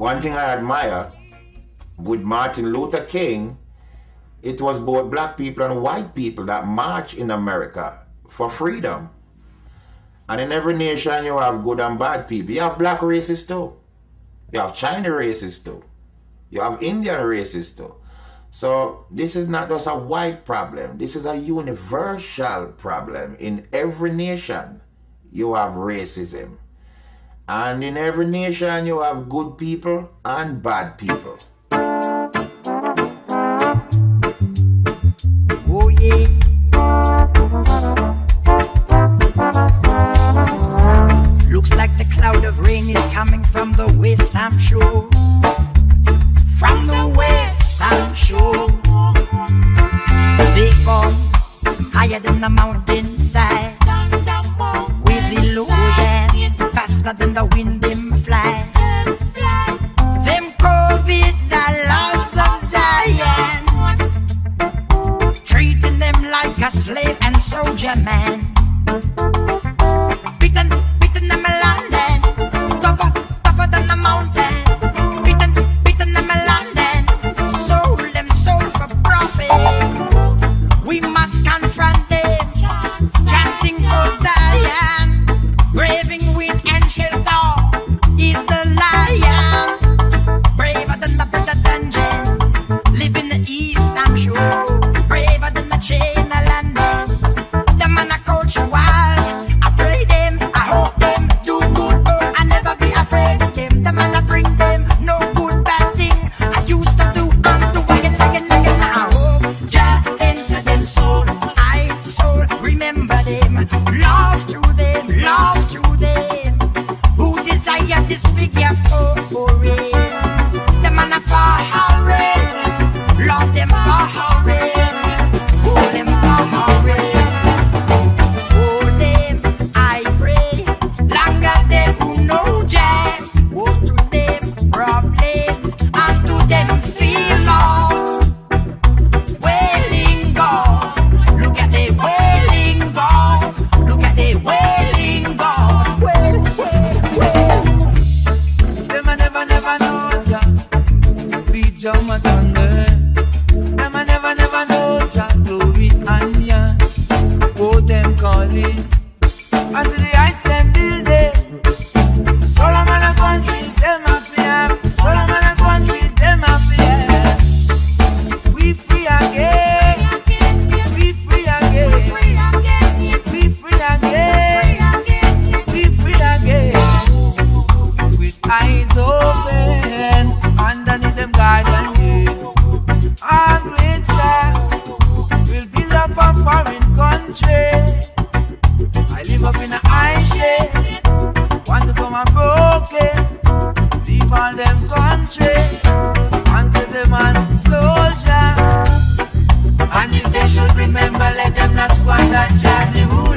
one thing I admire with Martin Luther King, it was both black people and white people that marched in America for freedom. And in every nation you have good and bad people. You have black racists too. You have China racists too. You have Indian racists too. So this is not just a white problem. This is a universal problem. In every nation you have racism. And in every nation you have good people and bad people. Oh yeah. Looks like the cloud of rain is coming from the west, I'm sure. From the west, I'm sure. They come higher than the mountainside, with illusion faster than the wind them fly. Them COVID, the loss of Zion, treating them like a slave and soldier man. Beaten them a London, tougher than the mountain. Beaten them a London, sold them soul for profit. We must confront them, chanting for Zion, braving wind and shelter is the lion, braver than the better dungeon. Live in the east, I'm sure, braver than the chain of London. The man a coach wild, I pray them, I hope them do good, oh, I never be afraid of them. The man a bring them no good bad thing. I used to do unto lion. I hope Jah enter them soul, I soul remember them, love to them, who desire this figure for it. The man a for hurry, love them for hurry, hold them for hurry. Hold them, I pray, longer them who know Jah. Woe to them problems, and to them feel love. Wailing God, look at the wailing God, look at the wailing God. Well. Them a never know Jah, be Jah my thunder. Them a never know Jah, glory and ya. Oh, them calling unto the heights them building. Solomon a country, them a fear. Solomon a country, them a fear. We free again. We free again. We free again. We free again. With eyes open, underneath them garden, and with Jah, we'll build up a foreign country. I live up in a high shade, want to come and broke it, leave all them country, unto the man soldier. And if they should remember, let them not squander Jah the ruler.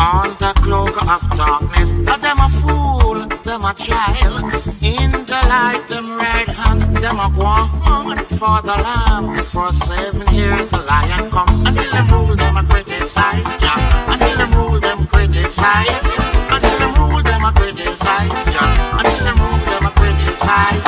under cloak of darkness. But them a fool, them a child. In the light, them right hand, them a go on for the lamb. For 7 years the lion come. Until them rule, them a criticize. Yeah. Until them rule, them criticize. Until them rule, them a criticize. Yeah. Until them rule, them a criticize.